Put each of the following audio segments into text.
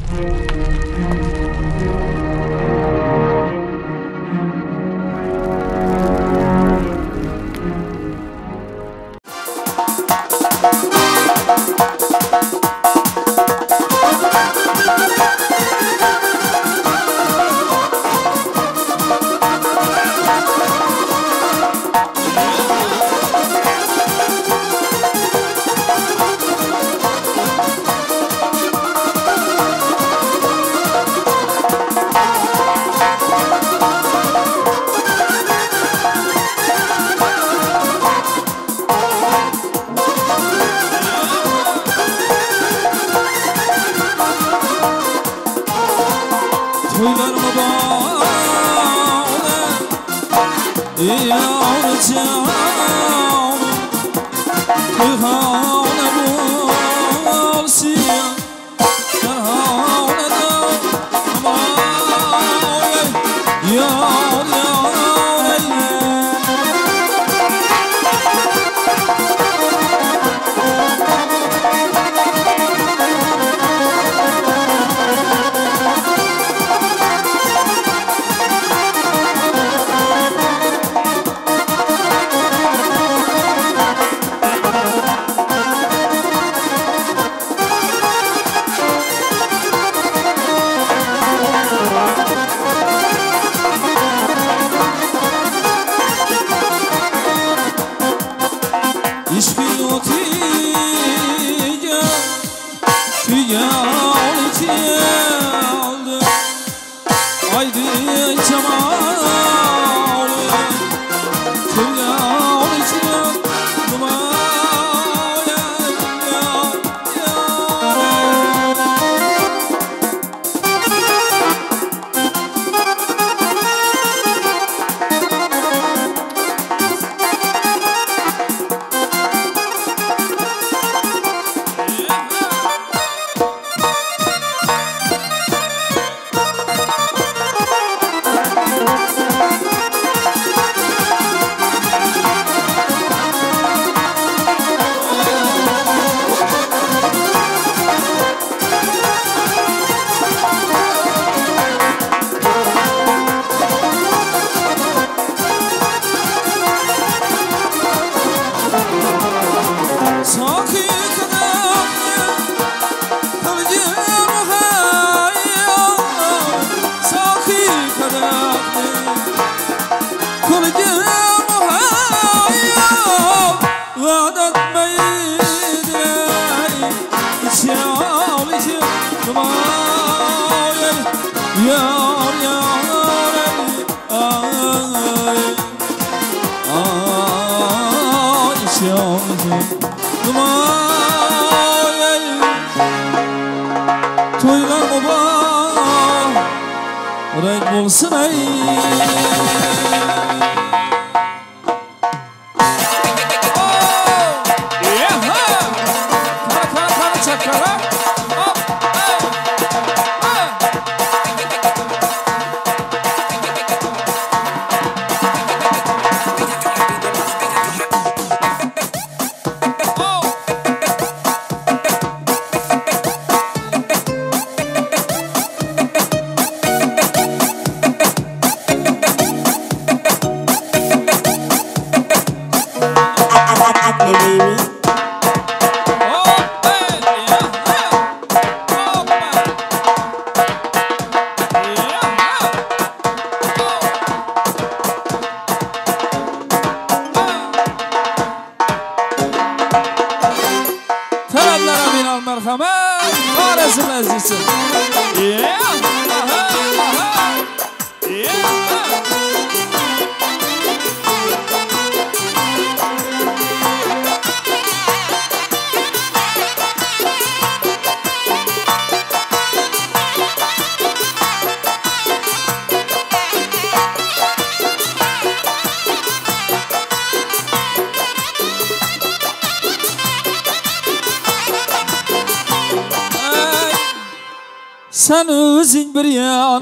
Sen özün bir yana,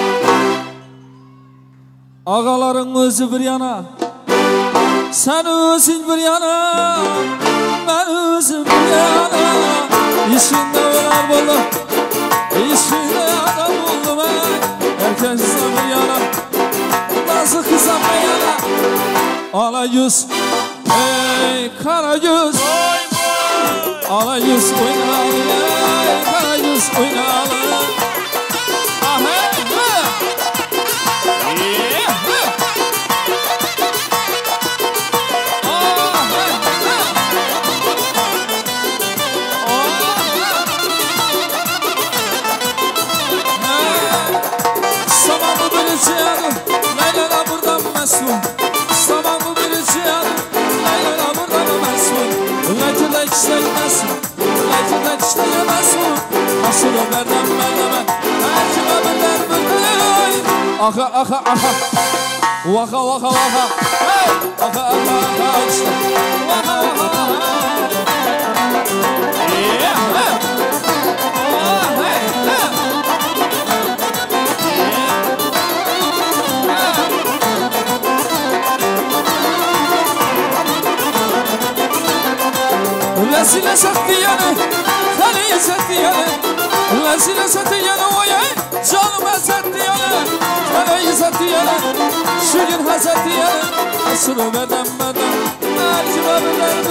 ağaların özü bir yana. Sen özün bir yana, ben özüm bir yana. İşinde olar bolu, işinde ala yüz ey kara yüz ala yüz oynalı ey kara yüz oynalı ah hey Leyla'la buradan mesul Sabahı birisi yan Leyla'la buradan mesul Ülkede işleymesin Ülkede işleyemezsin Nasıl ömerden merdemen Her kime birden bülbülün Aha aha aha Vaka vaka vaka Hey Aha aha aha işte Vaka vaka vaka Yeah Hey Oh hey Hey Lesine sattı yanı, kaleyi sattı yanı Lesine sattı yanı oya, canıma sattı yanı Kaleyi sattı yanı, şu gün ha sattı yanı Asırı bedem mercime bedem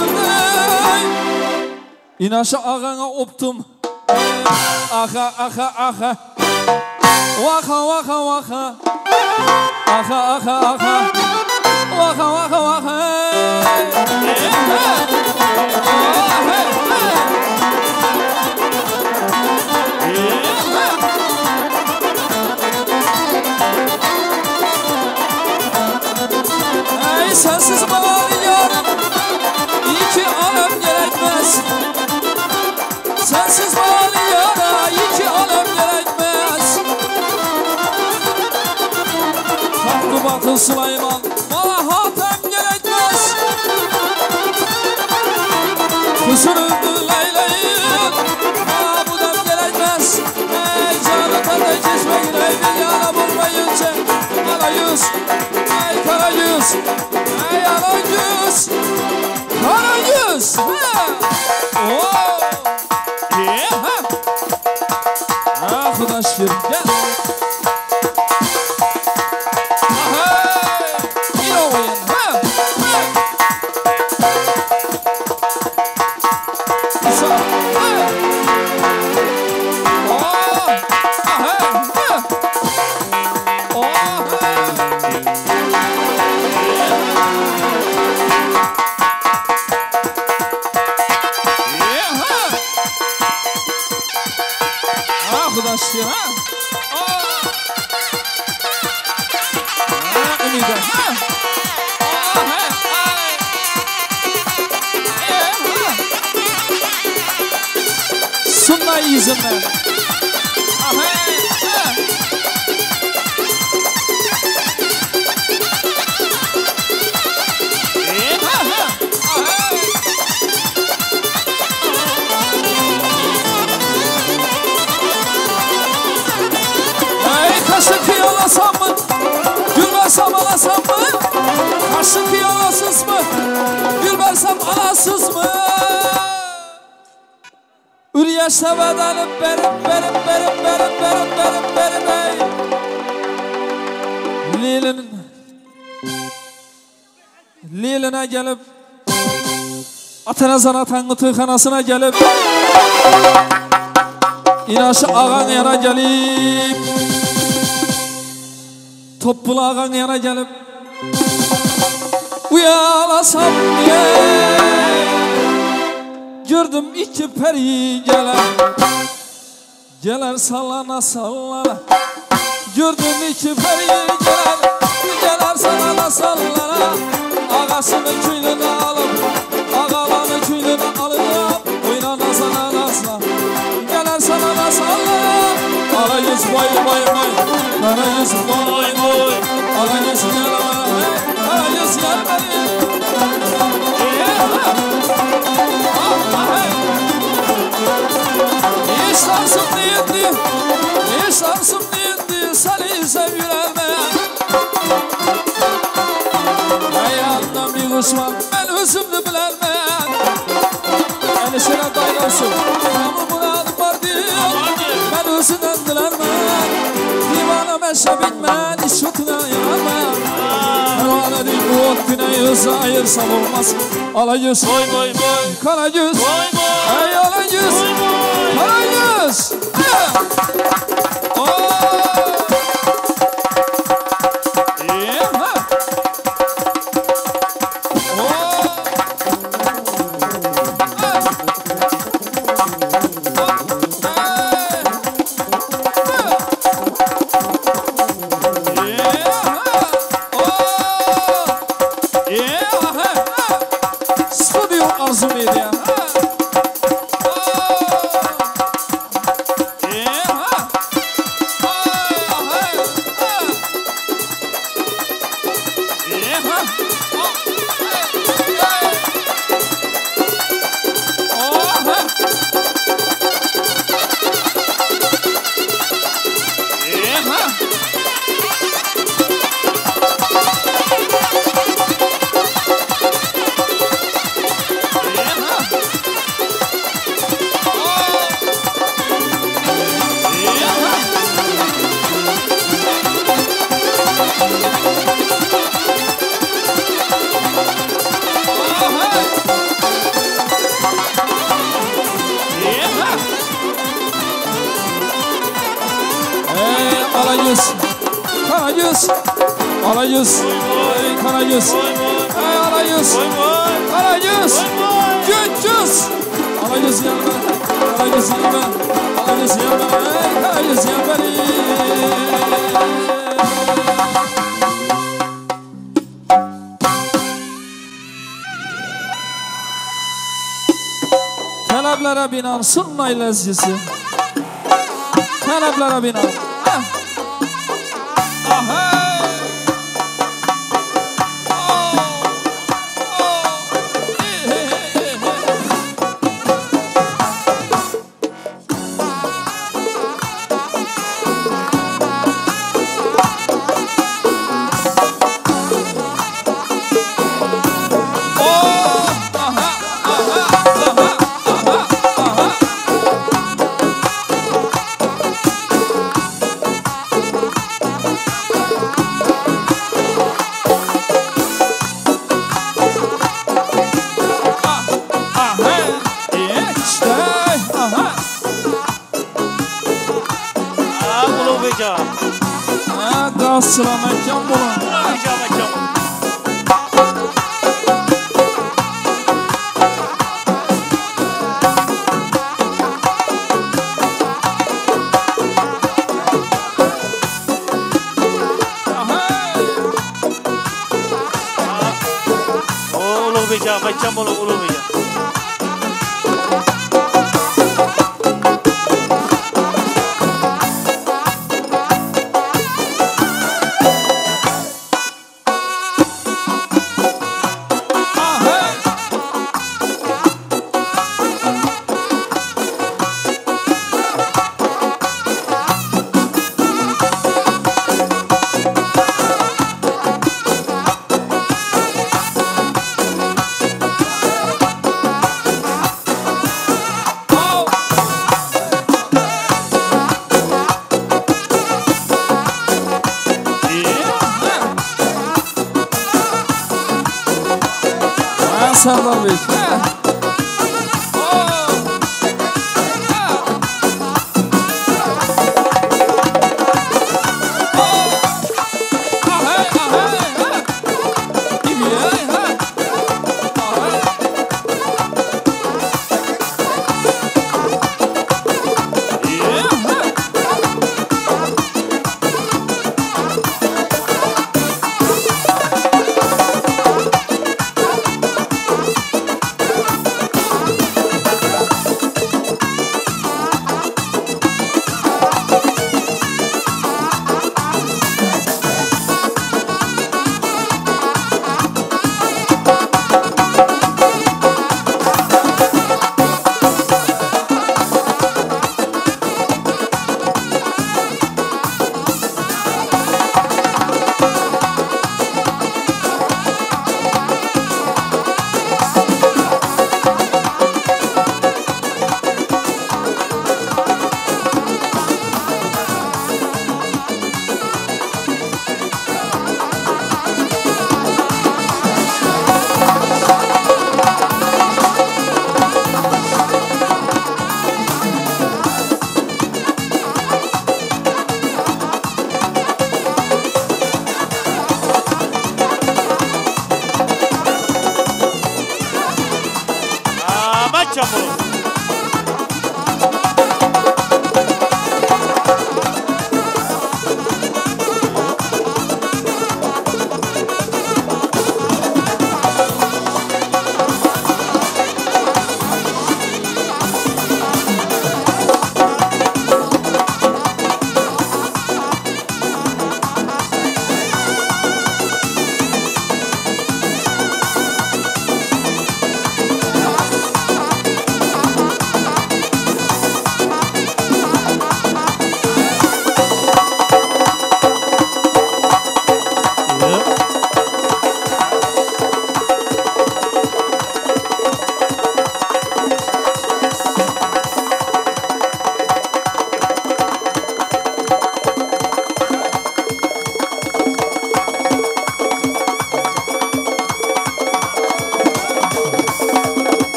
İnaşa ağana optum Aha aha aha Vaka vaka vaka Aha aha aha Vaka vaka vaka Ey sensiz bağlı yarım İki alem gerekmez Sensiz bağlı yara iki alem gerekmez Hakkı batıl Süleyman Bana hatem gerekmez Kusurumdu Leyla'yı Bana bu dem gerekmez Ey canı tadı çeşme girey bir yana vurmayınca Ala yüz Ey kara yüz Ey ala yüz Kara yüz Ah Xuda şükür gel Xuda şükür ha Ümide ha Sunma yüzümden Kaşık yalasam mı? Gülbersem alasam mı? Kaşık yalasız mı? Gülbersem alasız mı? Üryaşta bedenim benim ey Liline gelip Atanazan atan tığhanasına gelip İnaşı ağan yana gelip Toppulu ağan yana gelip Uyalasam diye Gördüm iki peri Geler sallana sallana Gördüm iki peri Geler sallana sallana Ağasının küylünü alıp Ağalanın küylünü alıp Oyna nazana nazla Geler sallana sallana Ala yüz boy boy boy Kara yüz boy boy Ala yüz gelme Kara yüz gelme İşlansın niyetli İşlansın niyetli Seni seviyorum Hayatımdan bir kuşman Ben özümdü bilermem Elişine daylansın Ama muradım var diyor Ben özünden dilermem Divana meşe bitmen İş yokuna yanarmam dedik bu ot güneyi ayırsa olmaz. Alagöz, Boy boy boy. Karagöz, Boy boy. ey Alagöz, Boy boy. Karagöz. Karagöz, Karagöz, Karagöz, Karagöz, Karagöz, Karagöz, Gökgöz, Karagöz yanma, Karagöz yanma, Karagöz yanma, Karagöz yanma. Taleplere binaen sunmayı lezzesi, taleplere binaen. Sıra mekan bulun. Ulu beca, mekan bulun ulu beca. Serdar Bey.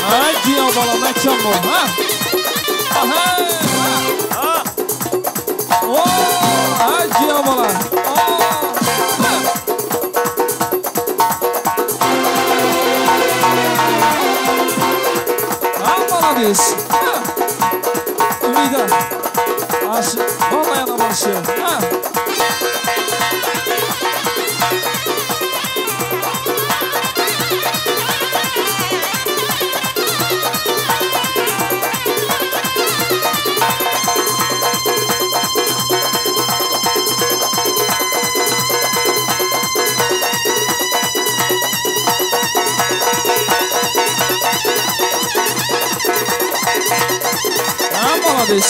Hadi ya bala mekan bu. Ha? Aha. Ha. Oo, hadi ya bala. Молодец. Ümida. Vallahi yana başlıyor. Молодец.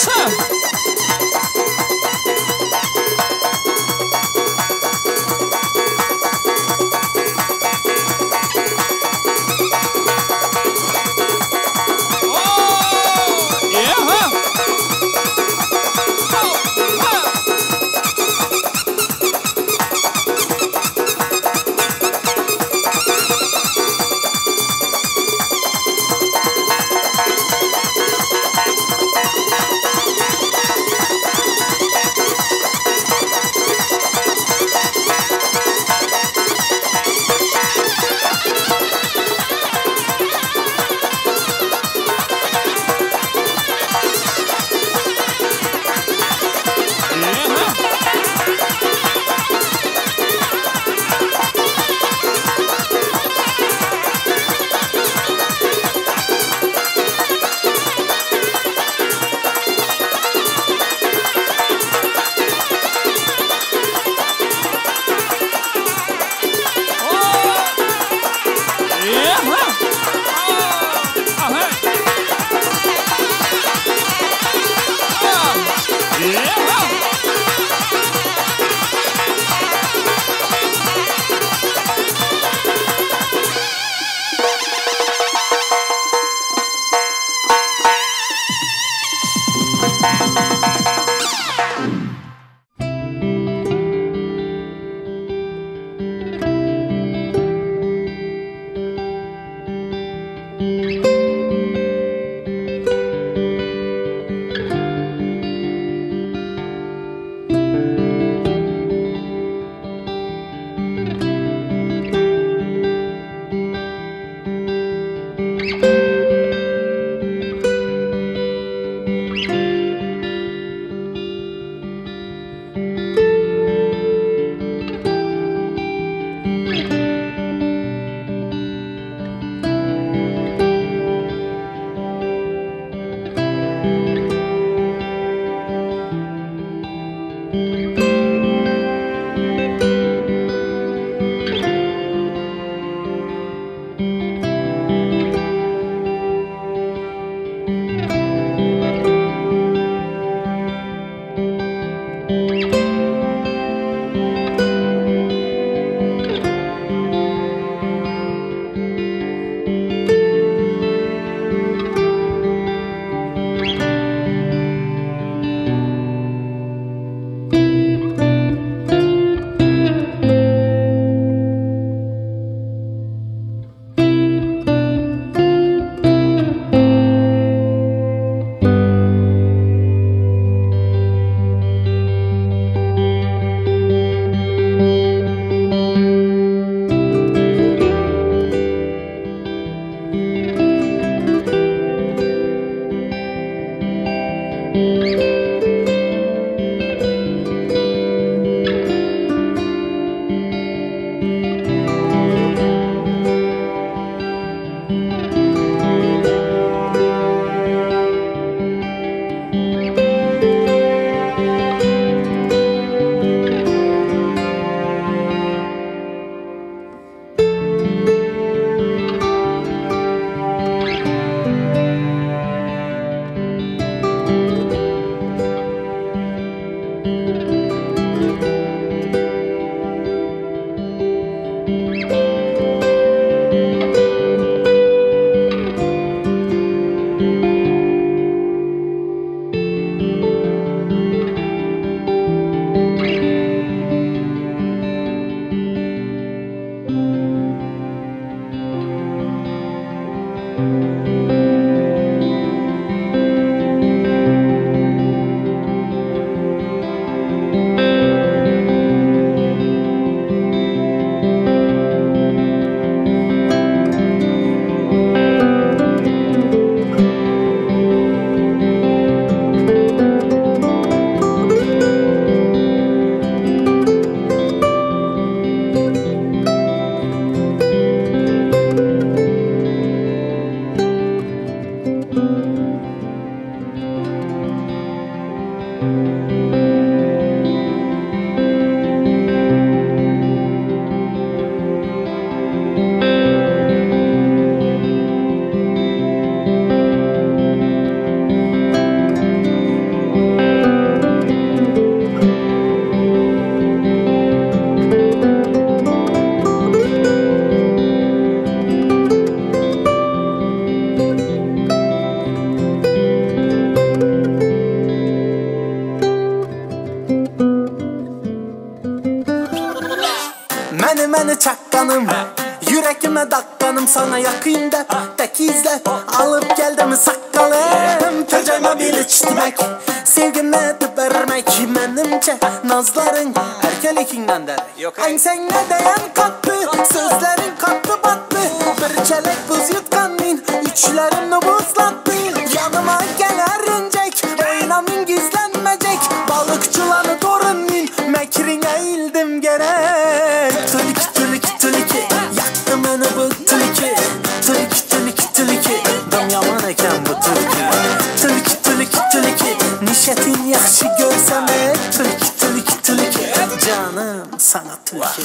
Məni çaqqanım, yürekime dakkanım, sana yakayım da tek izle, alıp geldim saqqalım. Təcəymə bil içtimek, sevgimə vermek, mənimcə nazların erkelikindən Ən sən nə deyən qatdı, sözlərin qatdı battı. Bir çələk buz yutqandın, üçlərimni buzlattı. Yanıma gələr öncək, oynamin gizlənməcək. Balıqçılanı dorunmin, məkrinə ildim gerek. Tülki tülki tülki, yaktı məni bu tülki. Tülki tülki tülki, dam yaman eken bu tülki. Tülki tülki tülki, nişətin yaxşı görsəm tülki tülki tülki, canım sana tülki.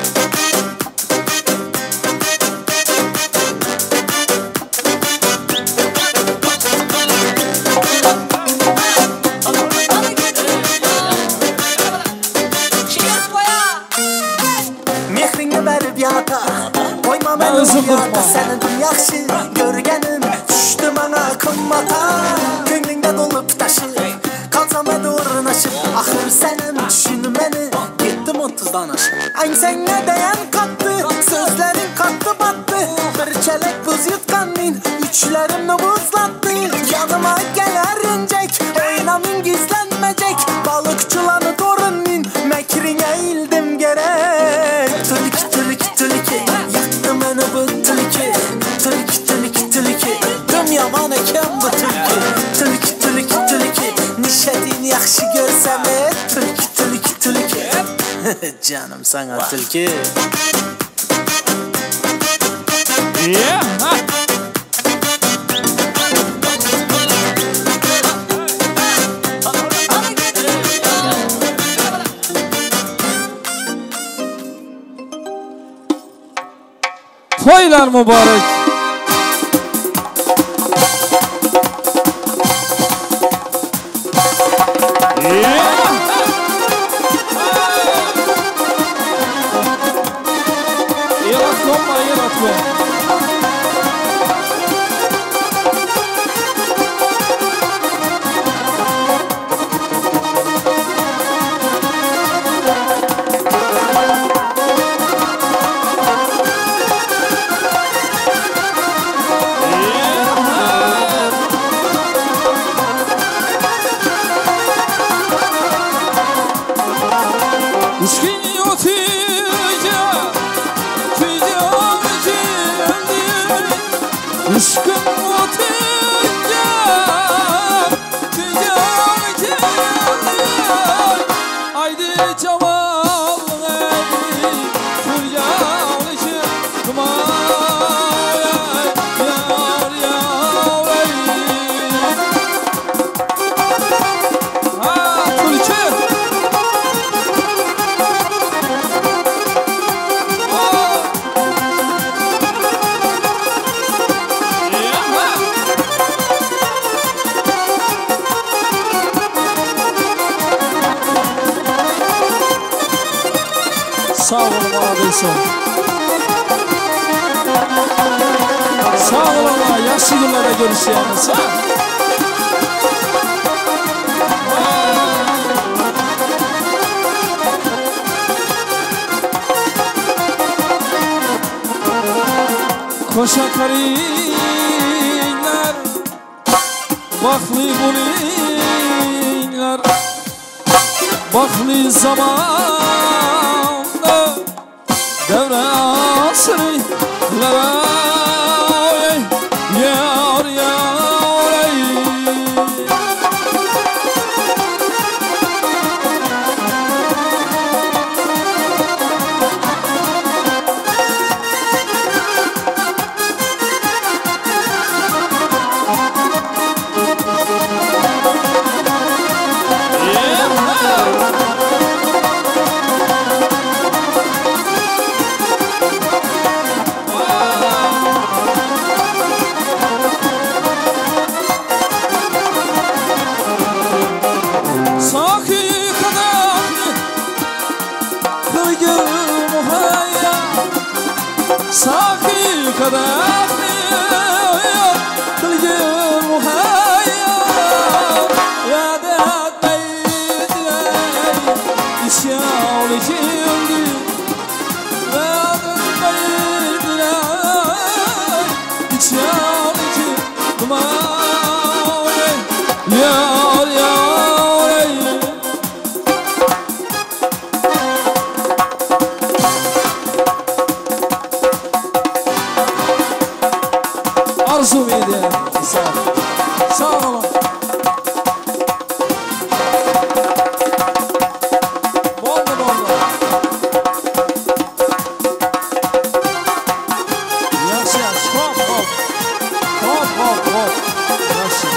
Sənin yaxşı görgənim düşdü mənə qımmata. Könlündə dolub daşı, qalsam ədə uğranaşıb. Axır sənin düşün məni, getdim 30-dan aşıb. Ən sən nə deyən qatdı, sözlərin qatdı battı. Bir çələk buz yutqandın, üçlərimni buzlattı. Yanıma gələr öncək, oynamin gizlənməcək. Balıqçılanı dorunmin, məkrinə ildim gerek. Tülki tülki tülki, yaktı məni bu tülki. Tülki tülki tülki, düm yaman eken bu tülki. Tülki tülki tülki, nişətin yaxşı görsəm tülki tülki tülki. Canım sana tülki. Toylar mübarek. Sağ olun Adilson. Sağ olun ha, yaşlı günlere görüşeceğimiz ha. Koşa karı Baxtli bo'linglar, baxtli zamonda davra asrlar yar yar Saki kadahni kılgın muhayya Radat beydilay İşyavli kimdi Radat beydilay İşyavli kimdi Yar yar Arzu Medya sağ olun. Boldu. Yaxshi, hop. Yaxshi.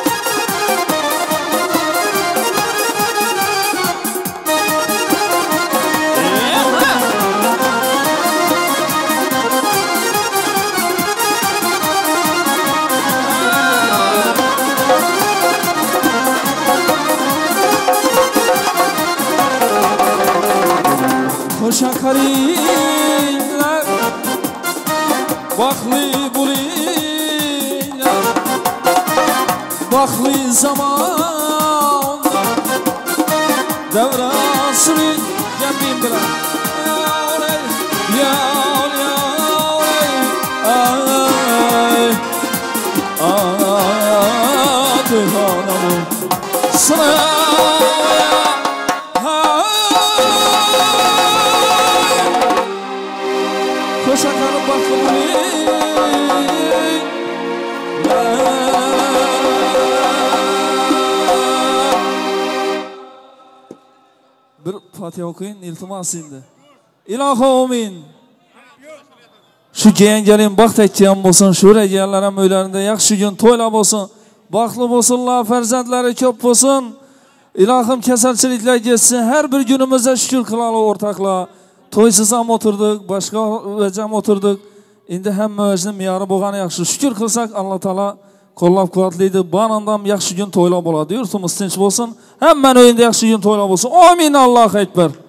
Hoşa karinler, baxtli bo'linglar, baxtli zamon davra asri gaping bilan yar Tehran'ım Koşa kanıp bakımını bir Fatiha okuyun, iltimas endi. Ilohim shu kelgan baxt aytgan bo'lsin, shu rejalar ham uylarida yaxshi kun to'ylab bo'lsin, baxtli bo'lsinlar, farzandlari ko'p bo'lsin. Ilohim kasalchiliklar ketsin, har bir kunimizda shukr qilaylik o'rtoqlar. To'ysiz ham o'tirdik, boshqa vajam o'tirdik. Endi hamma o'zini me'yori bo'lgani yaxshi. Shukr qilsak, Alloh taolo qo'llab-quvvatlaydi. Banandam yaxshi kun to'ylab bo'ladi. Yurtimiz tinch bo'lsin. Hammaning uyida yaxshi kun to'ylab bo'lsin. Amin. Allohu akbar.